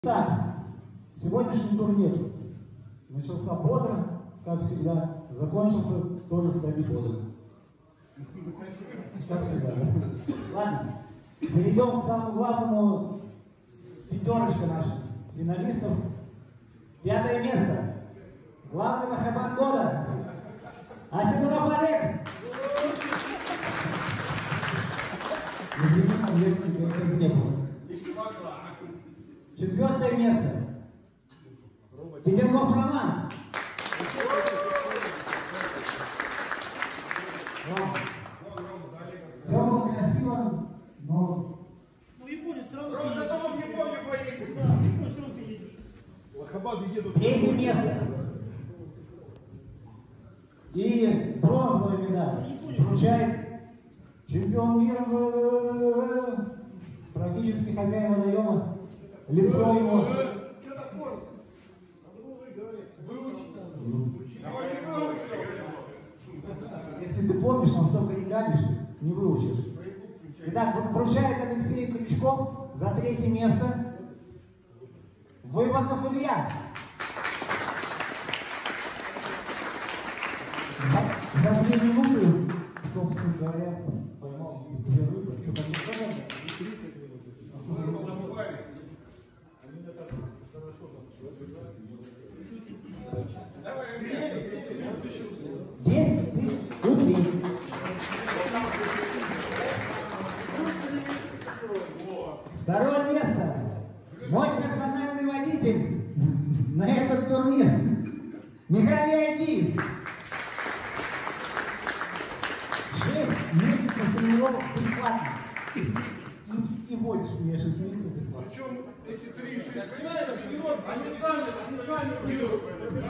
Так, сегодняшний турнир начался бодро, как всегда, закончился тоже, кстати, бодро. Как всегда. Ладно, перейдем к самому главному. Пятерочка наших финалистов. 5-е место. Главный махабан года. Асидоров Олег. Извини, не было. 4-е место. Феденков Роман. Все было красиво, но... Ну, Япония все равно... Ром, зато в Японию поедет. Да, в Японию все равно ты едешь. Лохабады едут. 3-е место. И бронзовую медаль вручает чемпион мира, практически хозяин водоема. Лицо его. Что такое? Если ты помнишь, он столько не галишь, не выучишь. Итак, вручает Алексей Крючков за 3-е место. Выводов Илья. За 2 минуты, собственно говоря, поймал 2 рыбы. Что, как не сказал? 30 минут. Они так хорошо Давай, 10 тысяч рублей. Второе место. Мой персональный водитель на этот турнир. Михаил Айди. 6 месяцев тренировок бесплатно. И возишь меня 6 месяцев бесплатно. Причем эти 3-6 они сами придут.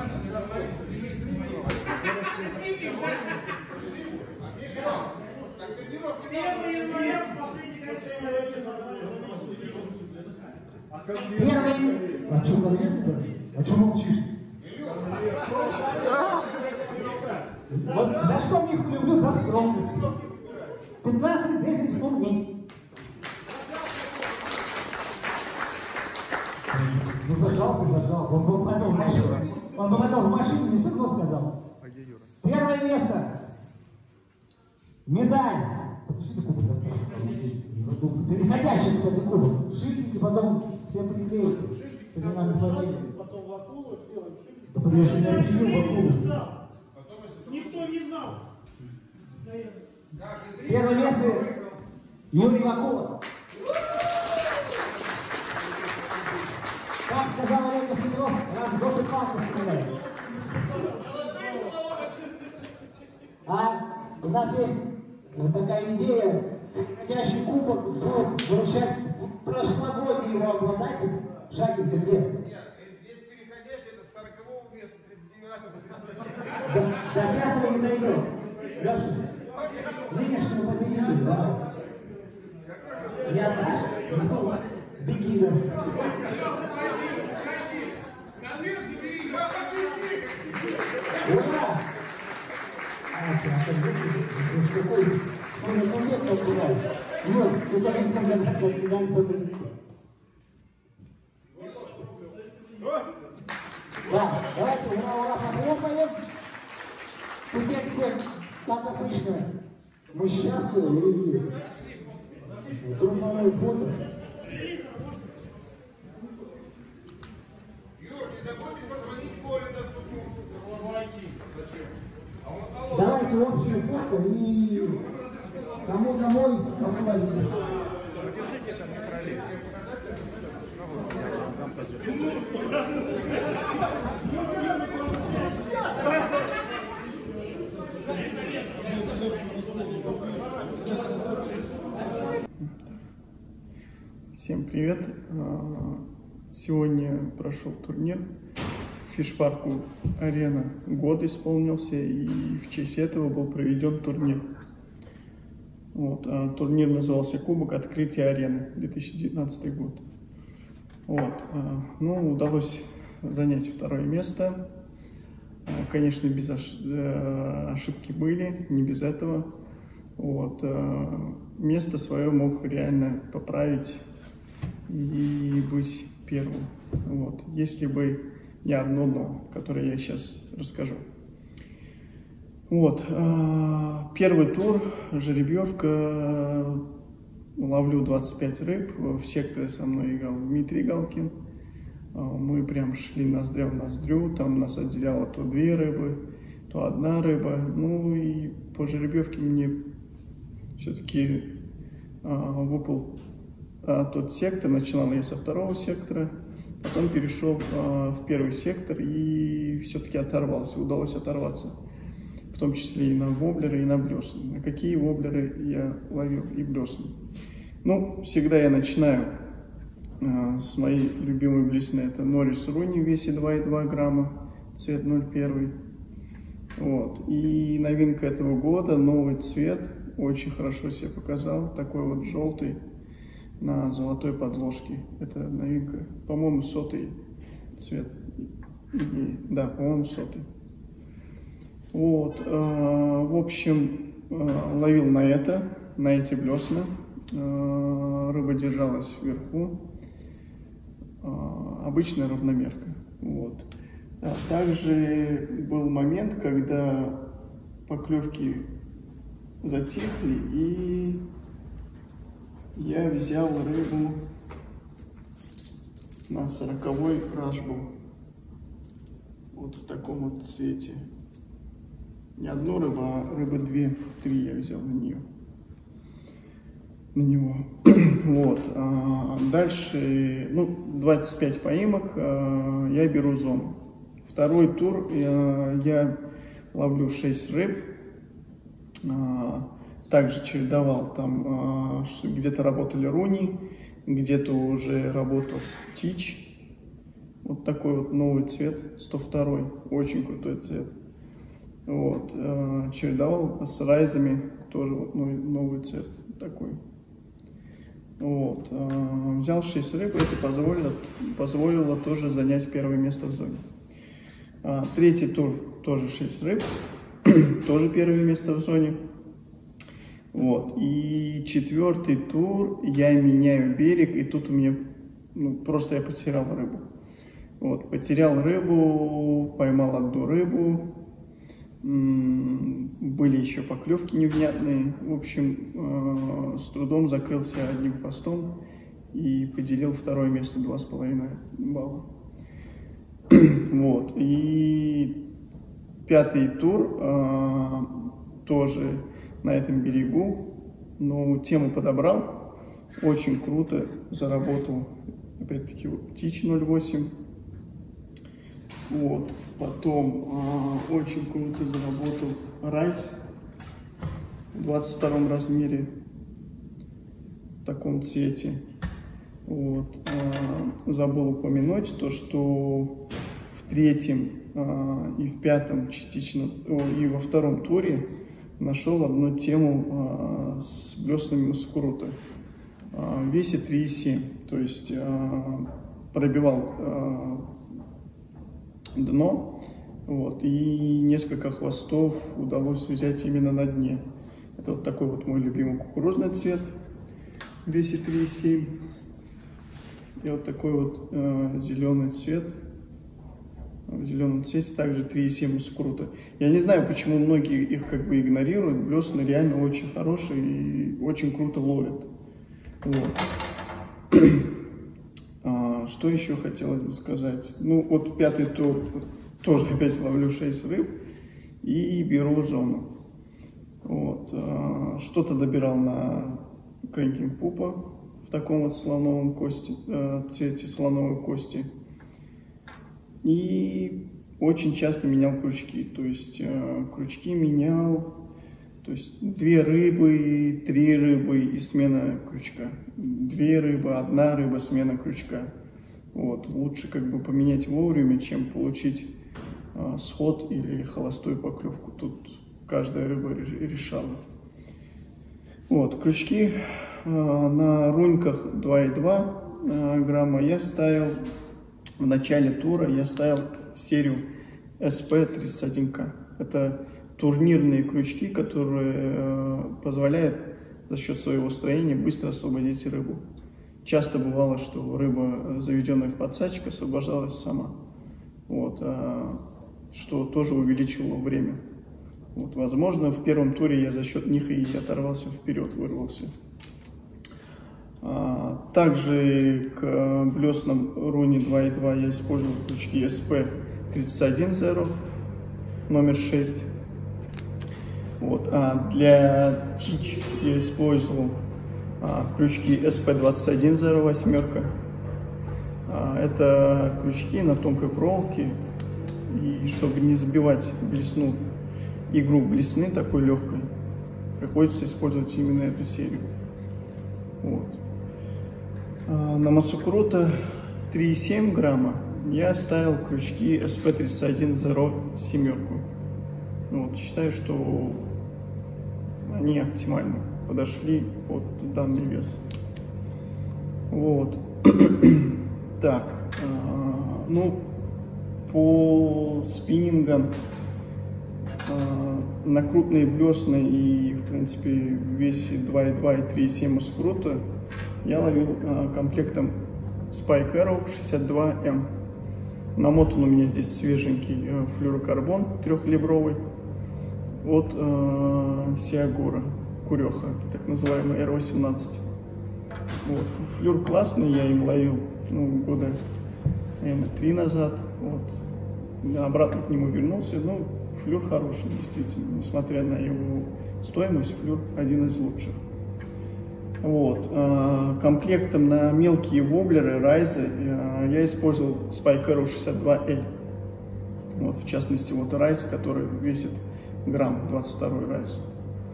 Первый января, последний Первый. А что, конец-то? А что молчишь? Вот за что Миху люблю? За скромность. 15 тысяч рублей. Ну зажал. Он бы потом в машину мне все равно сказал. Первое место. Медаль. Подожди, ты кубок достал. Переходящий, кстати, кубок. Шильдики потом все приклеите с именами фамилии. Потом в акулу сделаем шибки. Да я еще не объяснил в акулу. Никто не знал. Первое место Юрий Вакулов. Как сказал Олег Васильев, раз в год и палку стреляет. А у нас есть вот такая идея, переходящий кубок будет вручать прошлогодний его обладатель. Шагин, ты где? Нет, здесь переходящий, это с 40-го места, 39-го. До 5-го не дойдет. Леша, нынешнему победителю, да? Не отдашь? Ну, беги, Леша. Конверт забери, я победил! Ура! Какой? Что на конверт покупать? Вот, у тебя же сказали, как финансовый президент. Да, давайте ура, похлопаем. Теперь все, как обычно, мы счастливы или групповое фото. Юр, не забудьте позвонить Коле за Давайте общее фото и кому домой, кому на видео. Всем привет! Сегодня прошел турнир. В фишпарку Арена год исполнился, и в честь этого был проведен турнир. Вот, турнир назывался Кубок Открытия Арены 2019 год. Вот, ну, удалось занять 2-е место. Конечно, без ошибки были, не без этого. Вот, место свое мог реально поправить и быть первую. Вот. Если бы не одно дно, которое я сейчас расскажу. Вот. Первый тур, жеребьевка, ловлю 25 рыб. В секторе со мной играл Дмитрий Галкин. Мы прям шли ноздря в ноздрю, там нас отделяло то 2 рыбы, то 1 рыба. Ну и по жеребьевке мне все-таки выпал тот сектор. Начинал я со 2-го сектора, потом перешел в 1-й сектор и все-таки оторвался, удалось оторваться. В том числе и на воблеры, и на блесны. На какие воблеры я ловил и блесны? Ну, всегда я начинаю с моей любимой блесны. Это Норрис Руни в весе 2,2 грамма, цвет 0,1. Вот. И новинка этого года, новый цвет, очень хорошо себя показал. Такой вот желтый на золотой подложке. Это новинка, по-моему, 100-й цвет. Да, по-моему, 100-й. Вот. В общем, ловил на эти блесна. Рыба держалась вверху. Обычная равномерка. Вот. А также был момент, когда поклевки затихли, и я взял рыбу на 40-й рашбу. Вот в таком вот цвете. Не одну рыбу, а рыбы 2-3 я взял на него. Вот. Дальше, 25 поимок, я беру зону. Второй тур я ловлю 6 рыб. Также чередовал, там где-то работали руни, где-то уже работал тич. Вот такой вот новый цвет, 102-й, очень крутой цвет. Вот. Чередовал с райзами, тоже вот новый цвет такой. Вот. Взял 6 рыб, это позволило тоже занять 1-е место в зоне. Третий тур тоже 6 рыб, тоже 1-е место в зоне. Вот. И 4-й тур я меняю берег, и тут у меня просто я потерял рыбу. Вот. Потерял рыбу, поймал 1 рыбу. Были еще поклевки невнятные. В общем, с трудом закрылся 1 постом и поделил 2-е место 2,5 балла. Вот. И 5-й тур тоже на этом берегу, но тему подобрал, очень круто заработал. Опять-таки вот тич 0,8. Вот. Потом очень круто заработал райс в 22 размере, в таком цвете. Вот. Забыл упомянуть то, что в 3-м и в 5-м частично, и во 2-м туре нашел одну тему с блеснами Маскурута в весе 3,7. То есть пробивал дно, вот, и несколько хвостов удалось взять именно на дне. Это вот такой вот мой любимый кукурузный цвет в весе 3,7. И вот такой вот зеленый цвет. В зеленом цвете также 3,7 Маскурута. Я не знаю, почему многие их как бы игнорируют. Блесны реально очень хорошие и очень круто ловят. Вот. Что еще хотелось бы сказать? Ну, вот 5-й тур тоже опять ловлю 6 рыб и беру зону. Вот. Что-то добирал на кренкинг пупа в таком вот слоновом цвете слоновой кости. И очень часто менял крючки. То есть крючки менял. То есть 2 рыбы, 3 рыбы и смена крючка. 2 рыбы, 1 рыба, смена крючка. Вот. Лучше как бы поменять вовремя, чем получить сход или холостую поклевку. Тут каждая рыба решала. Вот. Крючки на руньках 2,2 грамма я ставил. В начале тура я ставил серию SP31K. Это турнирные крючки, которые позволяют за счет своего строения быстро освободить рыбу. часто бывало, что рыба, заведенная в подсачек, освобождалась сама. Вот, что тоже увеличивало время. Вот, возможно, в первом туре я за счет них и оторвался вперед, вырвался. Также к блеснам руни 2.2 я использовал крючки SP31 номер 6. Вот, для тич я использовал крючки SP21 восьмерка. Это крючки на тонкой проволоке, и чтобы не забивать блесну, игру блесны такой легкой, приходится использовать именно эту серию. Вот. На массу крута 3,7 грамма я ставил крючки SP31 семерку. Вот, считаю, что они оптимально подошли под данный вес. Вот. Так, ну, по спиннингам на крупные блесны и, в принципе, в весе 2,2 и 3,7 маскрута я ловил комплектом Spike Arrow 62M. Намотан у меня здесь свеженький флюрокарбон трехлибровый от Сиагора Куреха, так называемый R18. Вот. Флюр классный, я им ловил года, наверное, 3 назад. Вот. Обратно к нему вернулся. Ну, флюр хороший, действительно. Несмотря на его стоимость, флюр один из лучших. Вот. Комплектом на мелкие воблеры, райзы я использовал Spike Arrow 62L. Вот, в частности, вот райз, который весит грамм, 22 райз.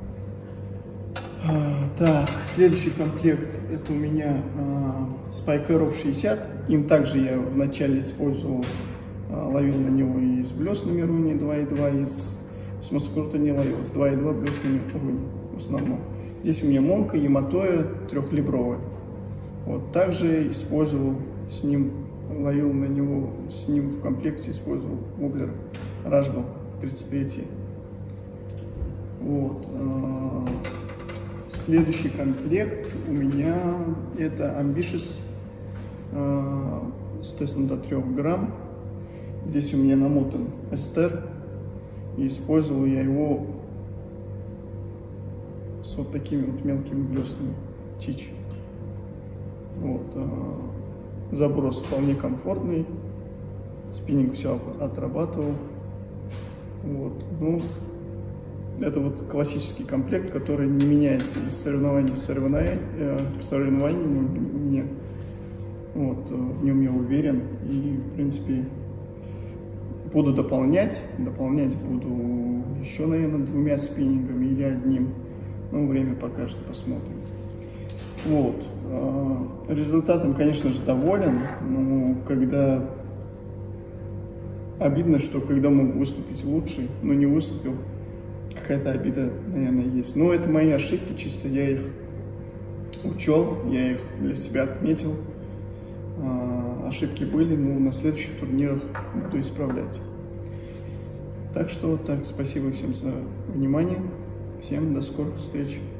Так, следующий комплект — это у меня Spike Arrow 60. Им также я вначале использовал, ловил на него и с блеснами руни 2,2, и с маскрута не ловил, с 2,2 блеснами руни в основном. Здесь у меня Монка Яматоя трехлибровая. Вот, также использовал с ним, ловил на него, с ним в комплекте использовал воблер Rashbal 33. Вот. Следующий комплект у меня это Ambitious, естественно, до 3 грамм. Здесь у меня намотан эстер, и использовал я его с вот такими вот мелкими блеснами тич. Вот. Заброс вполне комфортный, спиннинг все отрабатывал. Вот. Ну, это вот классический комплект, который не меняется из соревнований в соревнования. Вот, в нем я уверен, и в принципе буду дополнять буду еще, наверное, 2 спиннингами или 1. Ну, время покажет, посмотрим. Вот. Результатом, конечно же, доволен, но когда обидно, что когда мог выступить лучше, но не выступил, какая-то обида, наверное, есть. Но это мои ошибки, чисто я их учел, я их для себя отметил. Ошибки были, но на следующих турнирах буду исправлять. Так что, так, спасибо всем за внимание. Всем до скорых встреч.